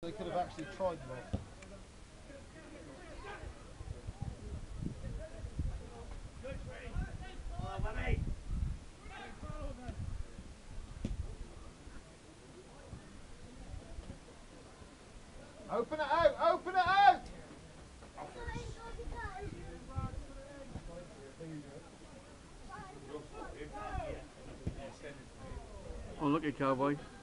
They could have actually tried them off. Open it out! Open it out! Oh, look at Cowboy.